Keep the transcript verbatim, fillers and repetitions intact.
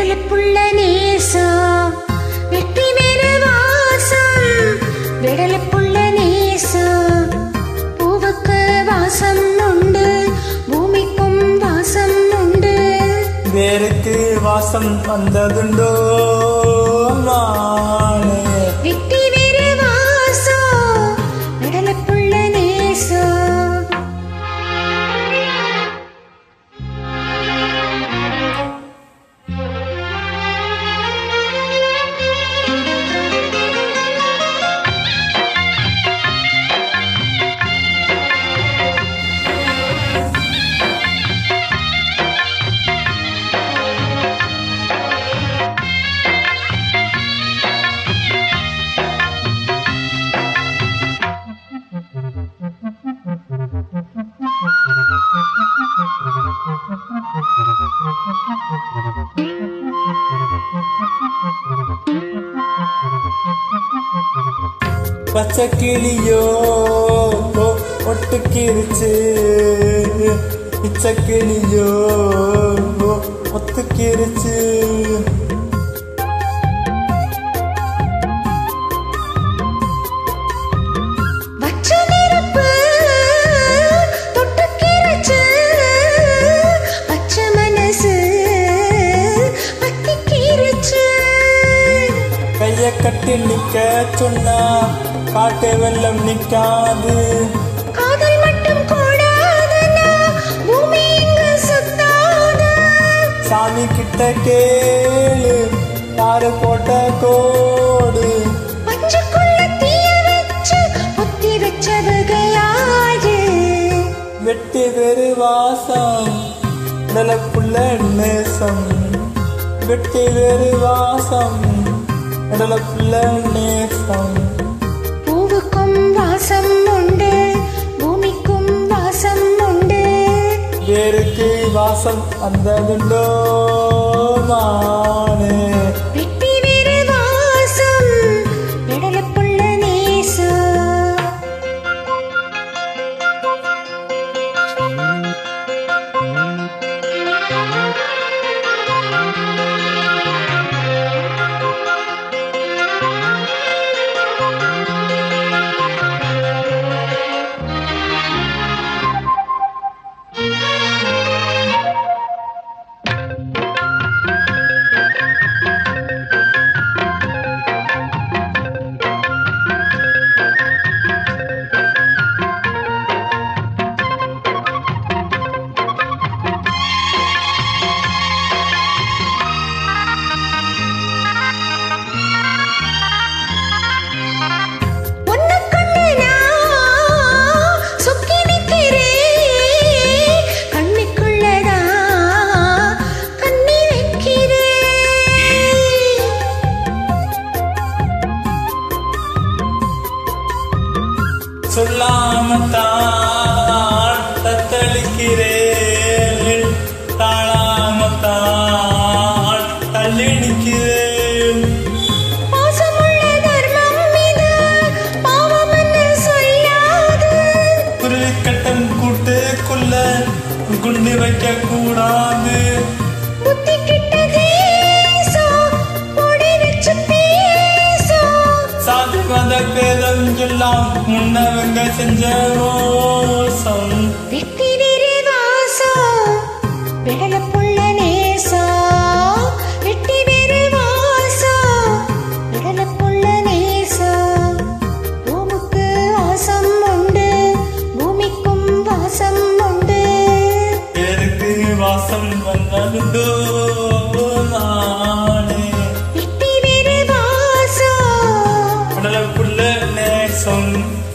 விடலப்புள்ள நேசம் வெற்றி வேறு வாசம் விடலப்புள்ள நேசம் பூவுக்கு வாசம் உண்டு பூமிக்கும் வாசம் உண்டு வேருக்கு வாசம் வந்ததுண்டோ வெற்றி வேறு வாசம் விடலப்புள்ள நேசம் பச்சக்கிளியோ ஒட்டுக்கிருச்சு பிச்சக்கிளியோ ஒத்துக்கிருச்சு கைய கட்டி நிக்க சொன்னா காட்டு வெள்ளம் நிக்காது காதல் மட்டும் கூடாதுன்னா பூமி இங்கு சுத்தாது சாமி கிட்ட கேளு யாரு போட்ட கோடு பஞ்சுக்குள்ள தீய வச்சு புத்தி வச்சவங்க யாரு வெட்டி வெறு வாசம் விடலப்புள்ள நேசம் வெட்டி வெறு வாசம் விடலப்புள்ள நேசம் பூவுக்கும் வாசம் உண்டு பூமிக்கும் வாசம் உண்டு வேருக்கு வாசம் வந்ததுண்டோ மானே வெட்டி வேறு வாசம் விடலப்புள்ள நேசம் சொல்லாமத்தான் தத்தளிக்கிறேன் தாழாமத்தான் தள்ளி நிற்கிறேன் பாசமுள்ள தர்மம் மீது பாவம் என்று சொல்லாது குருவிக்கட்டம் கூட்டுக்குள்ள குண்டு வைக்க கூடாது புத்தி கிட்ட தேசம் பொடி வச்சு பேசும் சாதி மத பேதம் எல்லாம் முன்னவங்க செஞ்ச மோசம் வெட்டி வேறு வாசம் விடலப்புள்ள நேசம் வெட்டி வேறு வாசம் விடலப்புள்ள நேசம் பூமுக்கு வாசம் உண்டு பூமிக்கும் வாசம் உண்டு வேருக்கு வாசம் வந்ததுண்டோ நானே வெட்டி வேறு வாசம் விடலப்புள்ள நேசம்